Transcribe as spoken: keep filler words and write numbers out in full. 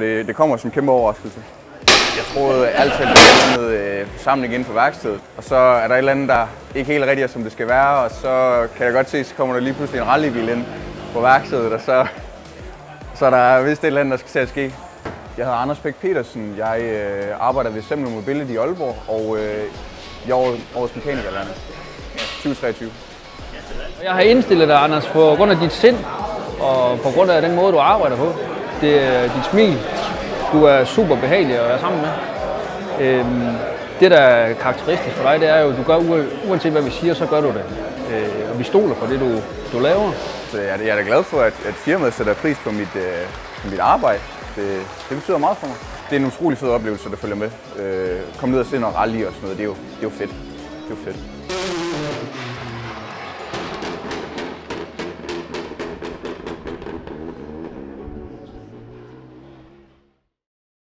Det, det kommer som en kæmpe overraskelse. Jeg troede altid, at det var sådan noget forsamling inden for værkstedet. Og så er der et eller andet, der ikke helt rigtigt er, som det skal være. Og så kan jeg godt se, så kommer der lige pludselig en rallybil ind på værkstedet. Og så, så er der vist et eller andet, der skal til at ske. Jeg hedder Anders Bæk Petersen. Jeg øh, arbejder ved Semler Mobility i Aalborg. Og øh, jeg er årets mekanikerlærer tyve treogtyve. Jeg har indstillet dig, Anders, på grund af dit sind og på grund af den måde, du arbejder på. Det er dit smil. Du er super behagelig at være sammen med. Øhm, det, der er karakteristisk for dig, det er jo, at du gør, uanset hvad vi siger, så gør du det. Øh, og vi stoler på det, du, du laver. Så jeg, jeg er da glad for, at, at firmaet sætter pris på mit, øh, på mit arbejde. Det, det betyder meget for mig. Det er en utrolig fed oplevelse, der følger med. Øh, Kom ned og se noget rally og sådan noget, det er jo, det er jo fedt. Det er jo fedt.